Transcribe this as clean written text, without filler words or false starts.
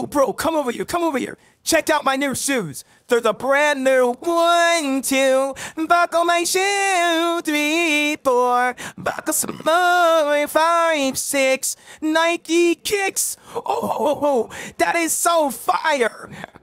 Yo, bro, come over here, come over here. Check out my new shoes. They're the brand new 1, 2, buckle my shoe, 3, 4, buckle some more, 5, 6, Nike kicks. Oh, that is so fire.